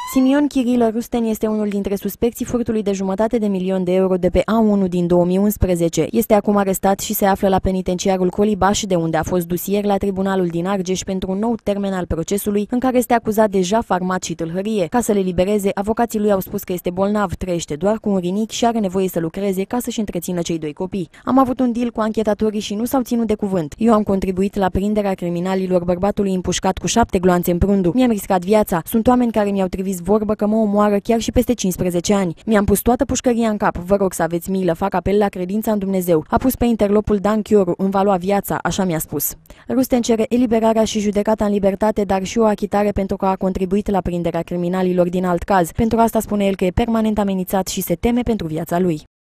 Simion Chirilă Rusten este unul dintre suspecții furtului de $500.000 de pe A1 din 2011. Este acum arestat și se află la penitenciarul Colibaș, de unde a fost dus ieri la tribunalul din Argeș pentru un nou termen al procesului, în care este acuzat de jaf armat și tâlhărie. Ca să le libereze, avocații lui au spus că este bolnav, trăiește doar cu un rinic și are nevoie să lucreze ca să-și întrețină cei doi copii. Am avut un deal cu anchetatorii și nu s-au ținut de cuvânt. Eu am contribuit la prinderea criminalilor bărbatului împușcat cu 7 gloanțe în prundu. Mi-am riscat viața. Sunt oameni care mi-au trimis vorbă că mă omoară chiar și peste 15 ani. Mi-am pus toată pușcăria în cap. Vă rog să aveți milă, fac apel la credința în Dumnezeu. A pus pe interlopul Dan Chioru, îmi va lua viața, așa mi-a spus. Rusten cere eliberarea și judecata în libertate, dar și o achitare pentru că a contribuit la prinderea criminalilor din alt caz. Pentru asta spune el că e permanent amenințat și se teme pentru viața lui.